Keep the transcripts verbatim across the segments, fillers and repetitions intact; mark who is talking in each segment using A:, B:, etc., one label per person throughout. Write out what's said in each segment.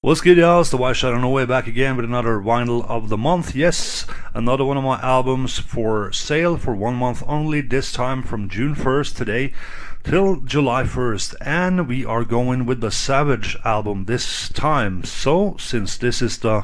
A: What's good, y'all? It's the White Shadow Norway back again with another vinyl of the month. Yes, another one of my albums for sale for one month only, this time from June first today till July first. And we are going with the Savage album this time. So, since this is the...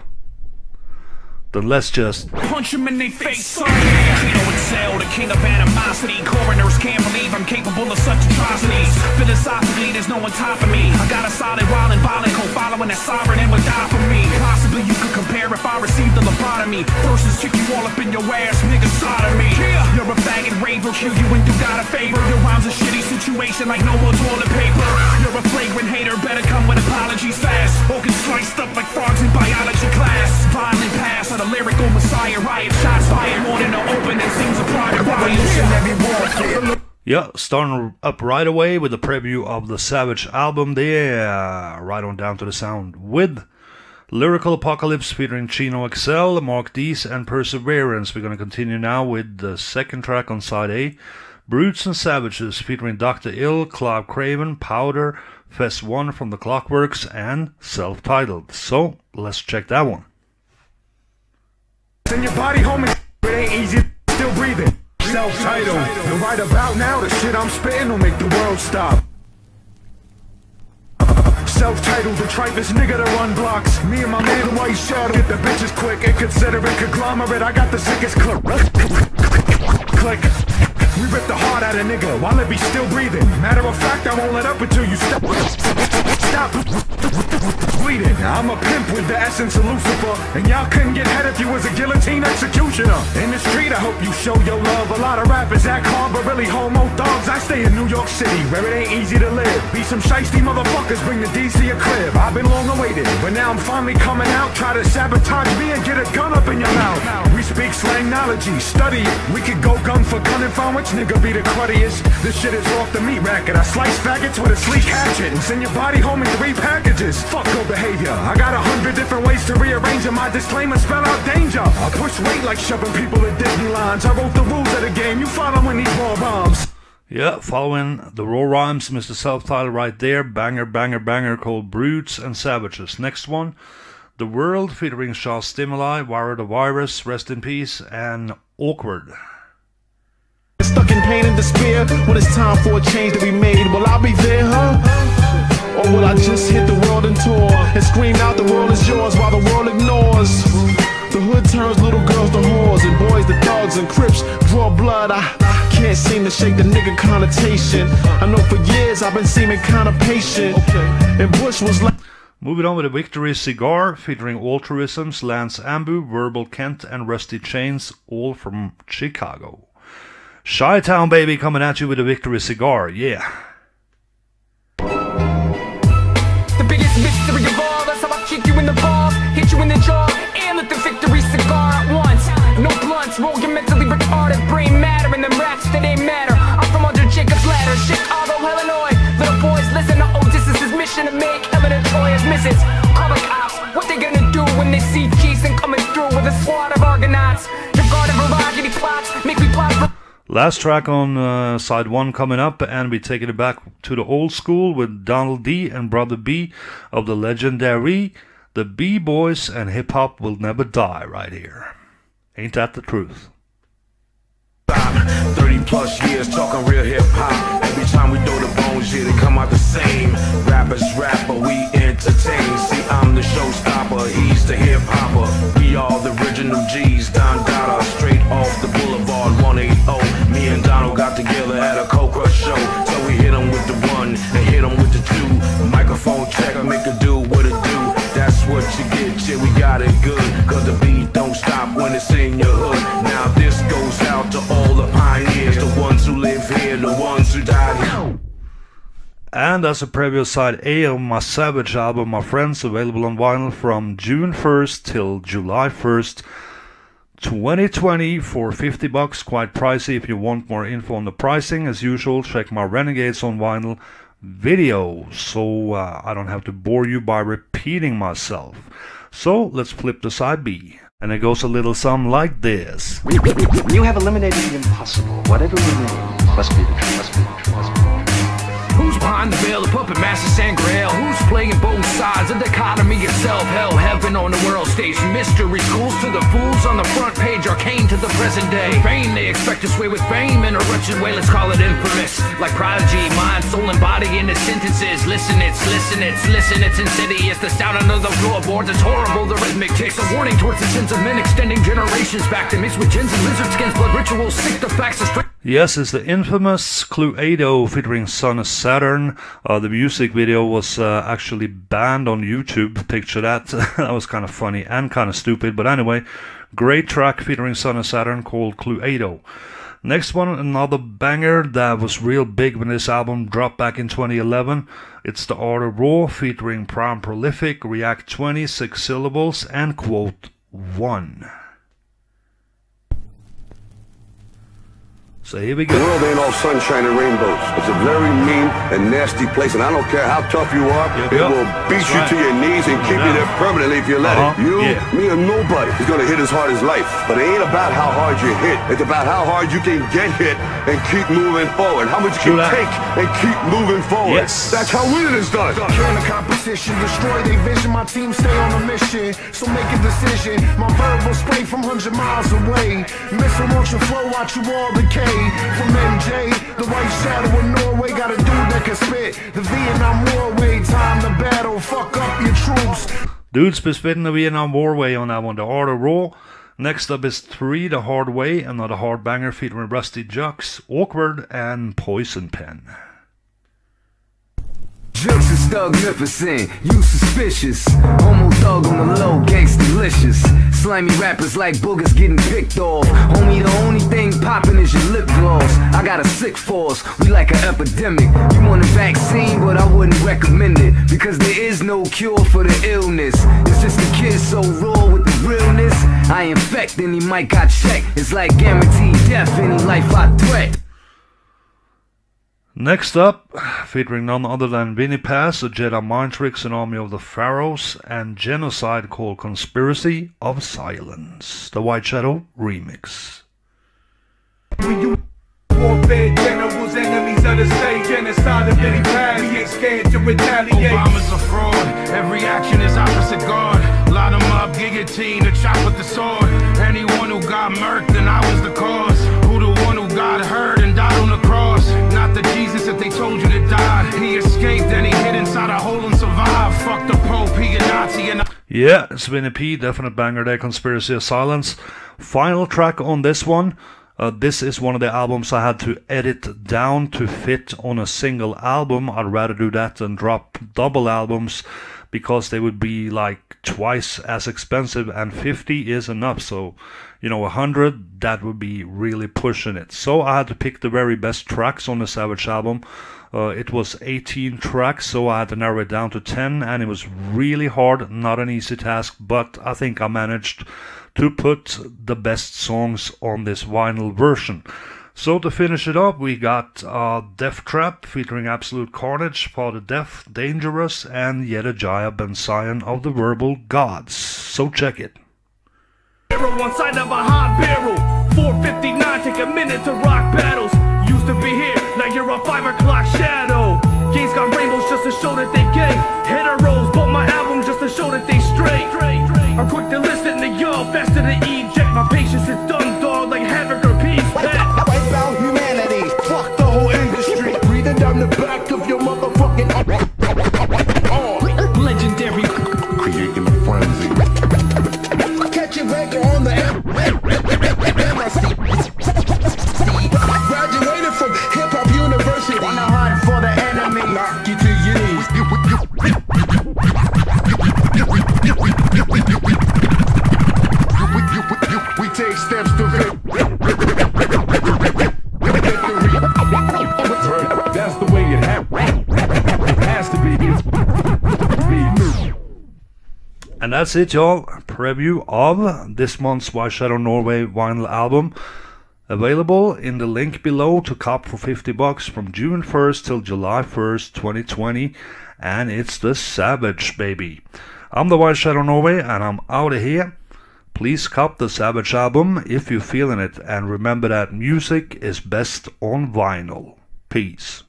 A: then let's just...
B: punch him in their face, son. Tito excel, the king of animosity. Coroners can't believe I'm capable of such atrocities. Philosophically, there's no one top of me. I got a solid wild and violent co following that sovereign and would die for me. Possibly you could compare if I received a lobotomy versus kick you all up in your ass, nigga, sodomy. Yeah. You're a faggot raver, kill you when you got a favor. Your rhyme's a shitty situation like no more toilet paper. You're a flagrant hater, better come with apologies fast, or get sliced up like frogs in biology class. Violent pass of the lyrical messiah, riot shots fired more than the open and seems a private riot.
A: Yeah, starting up right away with the preview of the Savage album there, right on down to the sound, with Lyrical Apocalypse featuring Chino X L, Mark Dees and Perseverance. We're going to continue now with the second track on side A, Brutes and Savages featuring Doctor Ill, Clive Craven, Powder, Fest one from the Clockworks, and Self-Titled. So, let's check that one.
C: In your body, homie, it ain't easy, still breathing. Self-titled, and right about now, the shit I'm spitting will make the world stop. Self-titled, the trifest nigga that run blocks. Me and my man, the White Shadow, get the bitches quick and consider it conglomerate. I got the sickest clip. Click. We rip the heart out of nigga while it be still breathing. Matter of fact, I won't let up until you stop. Stop bleeding. I'm a pimp with the essence of Lucifer, and y'all couldn't get head if you was a guillotine executioner. In the street, I hope you show your love. A lot of rappers act hard, but really homo thugs. I stay in New York City, where it ain't easy to live. Be some shiesty motherfuckers, bring the D's to your crib. I've been long awaited, but now I'm finally coming out. Try to sabotage me and get a gun up in your mouth. We speak slangnology, study it. We could go gun for gun and find which nigga be the cruddiest. This shit is off the meat racket. I slice faggots with a sleek hatchet and send your body home in three packages. Fuck good behavior. I got a hundred different ways to rearrange it. My disclaimer spell out danger. I push weight like shoving people at Disney lines. I wrote the rules of the game. You following these raw rhymes.
A: Yeah, following the raw rhymes, Mister Self-Titled right there. Banger, banger, banger called Brutes and Savages. Next one, The World featuring Shaw Stimuli, Wire the Virus, Rest in Peace, and Awkward.
D: Stuck in pain and despair when it's time for a change to be made. Will I be there, huh? Or will I just hit the world and tour and scream out the world is yours while the world ignores? The hood turns little girls to whores and boys to thugs and crips draw blood. I can't seem to shake the nigga connotation. I know for years I've been seeming kinda patient, and Bush was like...
A: Moving on with a Victory Cigar featuring Altruisms, Lance Ambu, Verbal Kent, and Rusty Chains, all from Chicago. Chi-Town, baby, coming at you with a Victory Cigar, yeah.
E: The biggest mystery of all, that's how I kick you in the balls, hit you in the jaw, and let the Victory Cigar at once. No blunts, roll your mentally retarded brain matter, and them raps that ain't matter. I'm from under Jacob's ladder, Chicago, Illinois. Little boys listen to Odysseus' mission to make evident Troy as misses. Call the cops, what they gonna do when they see Jason coming through with a squad of Argonauts? Your guard of variety plots, make me plot for...
A: Last track on uh, side one coming up, and we taking it back to the old school with Donald D and Brother B of the legendary The B-Boys, and hip hop will never die right here. Ain't that the truth?
F: thirty plus years talking real hip hop. Every time we throw the bones, yeah, they come out the same. Rappers rap, but we entertain. See, I'm the showstopper, he's the hip hopper. We all the original G's, Don Dada, straight off the boulevard, one eighty. Me and Donald got together at a Cold Crush show, so we hit him with the one and hit him with the two. Microphone checker, make a do what it do. That's what you get, yeah, we got it good. Cause the beat don't stop when it's in your hood. Now this goes out to all the pioneers, the ones who live here, the ones who died here.
A: And that's a preview side A of my Savage album, my friends, available on vinyl from June first till July first, twenty twenty for fifty bucks. Quite pricey. If you want more info on the pricing, as usual, check my Renegades on Vinyl video, so uh, I don't have to bore you by repeating myself. So let's flip to side B, and it goes a little something like this.
G: You have eliminated the impossible. Whatever remains must be the truth. Must be the truth. Must be the truth.
B: Who's behind behind the veil, the puppet master Sangrail. Who's playing both sides? A dichotomy of self, hell, heaven on the world stage. Mystery schools to the fools on the front page, arcane to the present day. Fame, they expect to sway with fame in a wretched way, let's call it infamous. Like prodigy, mind, soul, and body in its sentences. Listen, it's, listen, it's, listen, it's insidious. The sound under the floorboards is horrible, the rhythmic ticks. A warning towards the sins of men extending generations back to mix with gins and lizard skins. Blood rituals, sick the facts of straight.
A: Yes, it's the infamous Cluedo featuring Son of Saturn. Uh, the music video was uh, actually banned on YouTube. Picture that. That was kind of funny and kind of stupid. But anyway, great track featuring Son of Saturn called Cluedo. Next one, another banger that was real big when this album dropped back in twenty eleven. It's The Art of Raw featuring Prime Prolific, React twenty, Six Syllables, and Quote one. So here we go.
G: The world ain't all sunshine and rainbows. It's a very mean and nasty place, and I don't care how tough you are,
A: Yep,
G: it
A: yep.
G: will beat
A: That's
G: you
A: right.
G: to your knees and keep you there permanently if you let
A: Uh-huh.
G: it. You,
A: Yeah.
G: me, or nobody is gonna hit as hard as life. But it ain't about how hard you hit. It's about how hard you can get hit and keep moving forward. How much you
A: True
G: can
A: that.
G: take and keep moving forward.
A: Yes.
G: That's how winning is done.
D: Turn the competition, destroy their vision. My team stay on a mission, so make a decision. My verbal spray from one hundred miles away. Missile motion flow, watch you all decay. From M J, the white shadow of Norway, got a dude that can spit. The Vietnam War way, time to battle. Fuck up your troops.
A: Dude's been spitting the Vietnam War way on that one. The Art of Raw. Next up is three, The Hard Way, another hard banger featuring Rusty Jux, Awkward, and Poison Pen.
H: Jokes is thugnificent, you suspicious. Homo thug on the low, gangsta delicious. Slimy rappers like boogers getting picked off. Homie, the only thing poppin' is your lip gloss. I got a sick force, we like an epidemic. You want a vaccine, but I wouldn't recommend it, because there is no cure for the illness. It's just a kid so raw with the realness. I infect, any mic I check. It's like guaranteed death, any life I threat.
A: Next up, featuring none other than Vinnie Paz, A Jedi Mind Tricks, An Army of the Pharaohs, and Genocide called Conspiracy of Silence, the White Shadow remix.
I: Warfare generals, enemies of the state, genocide of Vinnie Paz. We ain't scared to retaliate.
B: Obama's a fraud, every action is opposite guard. Line them up, guillotine, or chop with the sword. Anyone who got murked, then I was the cause. Who the one who got hurt and died on the cross? Not the Jesus that they told you to die. He escaped, then he hid inside a hole and survived. Fuck the Pope, he a Nazi and
A: Yeah, it's Vinnie P, definite banger there, Conspiracy of Silence. Final track on this one. Uh, this is one of the albums I had to edit down to fit on a single album. I'd rather do that than drop double albums, because they would be like twice as expensive, and fifty is enough. So, you know, a hundred, that would be really pushing it. So I had to pick the very best tracks on the Savage album. Uh, it was eighteen tracks, so I had to narrow it down to ten, and it was really hard, not an easy task, but I think I managed to put the best songs on this vinyl version. So to finish it up, we got uh, Death Trap featuring Absolute Carnage, Father Death, Dangerous, and Jedediah Ben Zion of the Verbal Gods. So check it.
I: One side of a hot barrel, four fifty-nine, take a minute to rock battles. Used to be here, now you're a five o'clock shadow. Gays got rainbows just to show that they gay. Heteros bought my album just to show that they straight. I'm quick to listen to y'all, faster to eject. My patience is done, dog, like havoc or peace.
D: Wipe out humanity, fuck the whole industry. Breathing down the back of your motherfucking arm.
B: legendary.
G: Creating a frenzy.
D: Catch it back on the M C. Graduated from Hip Hop University. On the hunt for the enemy. Knock you to your knees. We take steps to victory.
I: That's the way it has to be.
A: And that's it, y'all. Preview of this month's White Shadow Norway vinyl album. Available in the link below to cop for fifty bucks from June first till July first, twenty twenty. And it's the Savage, baby. I'm the White Shadow Norway, and I'm out of here. Please cop the Savage album if you're feeling it. And remember that music is best on vinyl. Peace.